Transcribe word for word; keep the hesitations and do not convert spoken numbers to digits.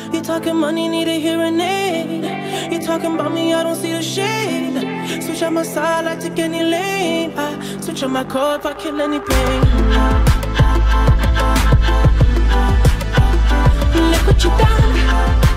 You talking money, need a hearing aid. You talking about me, I don't see the shade. Switch on my side, I take any lane. I switch on my core if I kill any pain. Look what you done.